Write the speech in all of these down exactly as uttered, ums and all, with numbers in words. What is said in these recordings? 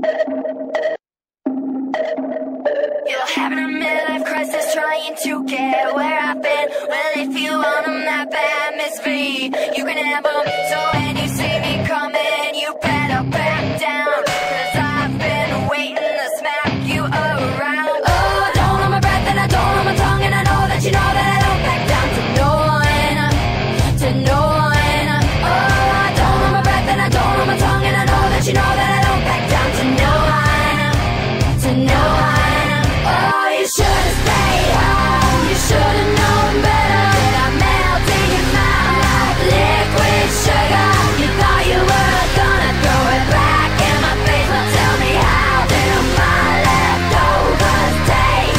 You're having a midlife crisis trying to get where I've been. Well, if you want them that bad, Miss V, you can have them. So when you see me coming, you better back down, 'cause I've been waiting to smack you around. Oh, I don't hold my breath and I don't hold my tongue, and I know that you know that I don't back down to no one, to no one. Oh, I don't hold my breath and I don't hold my tongue, and I know that you know that I don't back down to no one, to no one. Oh, you should've stayed home, you should've known better. That I melt in your mouth like liquid sugar. You thought you were gonna throw it back in my face. Well, tell me, how do my leftovers taste?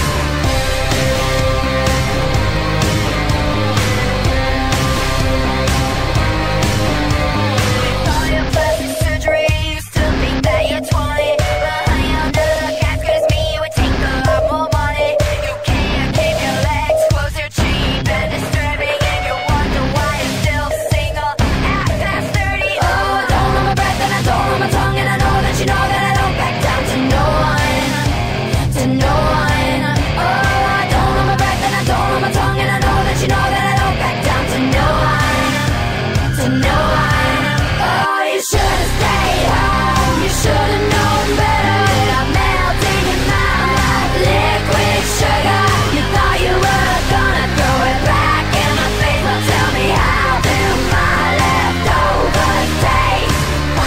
All your plastic surgery, you still think that you're twenty. Well, honey, under the casket is me, it would take a lot more money. You can't keep your legs closed, they're cheap and disturbing, and you wonder why you're still single at past thirty. Oh, I don't hold my breath and I don't hold my tongue, and I know that you know that I don't back down to no one, to no one. Oh, I don't hold my breath and I don't hold my tongue, and I know that you know that I don't back down to no one, to no one. Oh, you should've stayed home, you should've known better. That I melt in your mouth like liquid sugar. You thought you were gonna throw it back in my face. Well, tell me, how do my leftovers taste?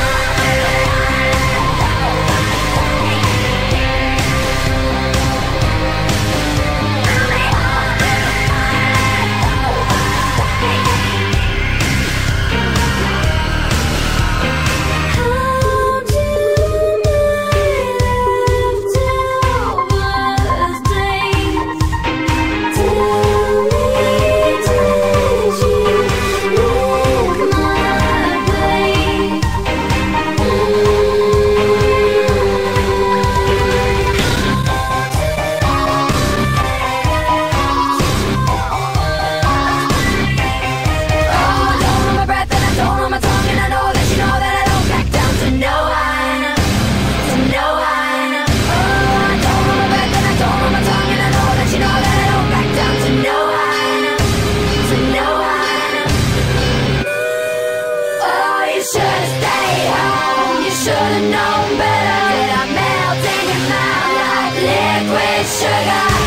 Should've stayed home, you should've known better. That I melt in your mouth like liquid sugar.